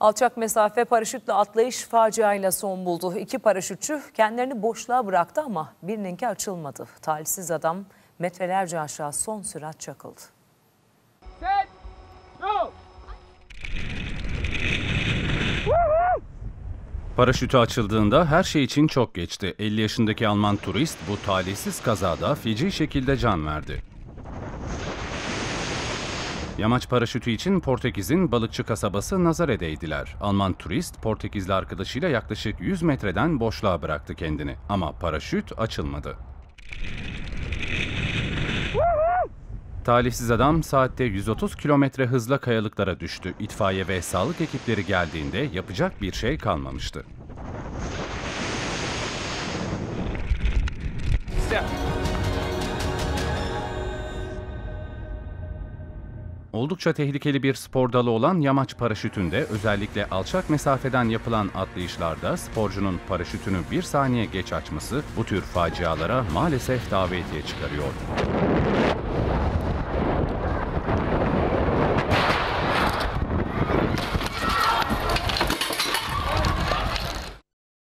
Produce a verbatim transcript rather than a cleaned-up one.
Alçak mesafe paraşütle atlayış faciayla son buldu. İki paraşütçü kendilerini boşluğa bıraktı ama birininki açılmadı. Talihsiz adam metrelerce aşağı son sürat çakıldı. Set, go! Paraşütü açıldığında her şey için çok geçti. elli yaşındaki Alman turist bu talihsiz kazada feci şekilde can verdi. Yamaç paraşütü için Portekiz'in balıkçı kasabası Nazare'deydiler. Alman turist Portekizli arkadaşıyla yaklaşık yüz metreden boşluğa bıraktı kendini. Ama paraşüt açılmadı. Talihsiz adam saatte yüz otuz kilometre hızla kayalıklara düştü. İtfaiye ve sağlık ekipleri geldiğinde yapacak bir şey kalmamıştı. Step. Oldukça tehlikeli bir spor dalı olan yamaç paraşütünde özellikle alçak mesafeden yapılan atlayışlarda sporcunun paraşütünü bir saniye geç açması bu tür facialara maalesef davetiye çıkarıyor.